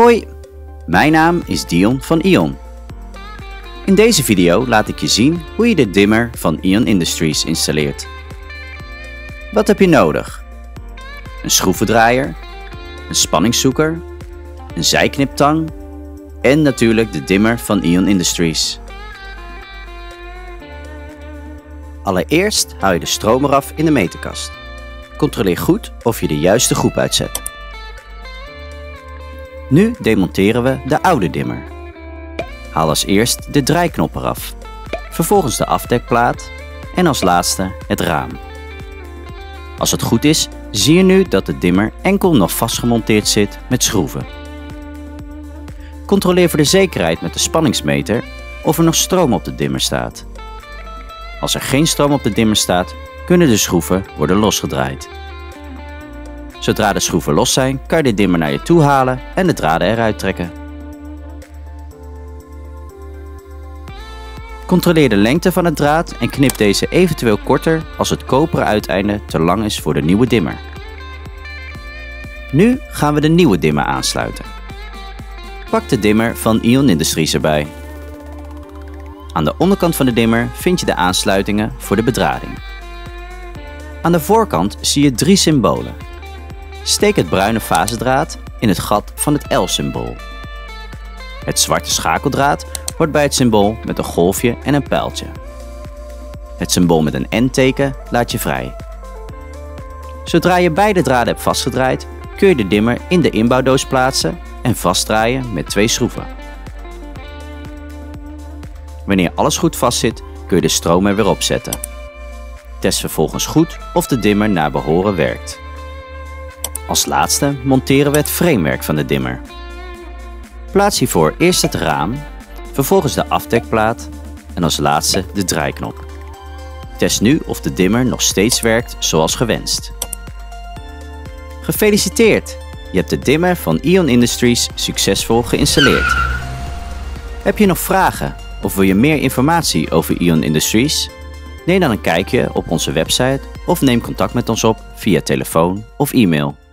Hoi, mijn naam is Dion van Ion. In deze video laat ik je zien hoe je de dimmer van Ion Industries installeert. Wat heb je nodig? Een schroevendraaier, een spanningszoeker, een zijkniptang en natuurlijk de dimmer van Ion Industries. Allereerst haal je de stroom eraf in de meterkast. Controleer goed of je de juiste groep uitzet. Nu demonteren we de oude dimmer. Haal als eerst de draaiknop eraf, vervolgens de afdekplaat en als laatste het raam. Als het goed is, zie je nu dat de dimmer enkel nog vastgemonteerd zit met schroeven. Controleer voor de zekerheid met de spanningsmeter of er nog stroom op de dimmer staat. Als er geen stroom op de dimmer staat, kunnen de schroeven worden losgedraaid. Zodra de schroeven los zijn, kan je de dimmer naar je toe halen en de draden eruit trekken. Controleer de lengte van het draad en knip deze eventueel korter als het koperen uiteinde te lang is voor de nieuwe dimmer. Nu gaan we de nieuwe dimmer aansluiten. Pak de dimmer van Ion Industries erbij. Aan de onderkant van de dimmer vind je de aansluitingen voor de bedrading. Aan de voorkant zie je 3 symbolen. Steek het bruine fasedraad in het gat van het L-symbool. Het zwarte schakeldraad hoort bij het symbool met een golfje en een pijltje. Het symbool met een N-teken laat je vrij. Zodra je beide draden hebt vastgedraaid, kun je de dimmer in de inbouwdoos plaatsen en vastdraaien met 2 schroeven. Wanneer alles goed vastzit, kun je de stroom er weer op zetten. Test vervolgens goed of de dimmer naar behoren werkt. Als laatste monteren we het framewerk van de dimmer. Plaats hiervoor eerst het raam, vervolgens de afdekplaat en als laatste de draaiknop. Test nu of de dimmer nog steeds werkt zoals gewenst. Gefeliciteerd! Je hebt de dimmer van Ion Industries succesvol geïnstalleerd. Heb je nog vragen of wil je meer informatie over Ion Industries? Neem dan een kijkje op onze website of neem contact met ons op via telefoon of e-mail.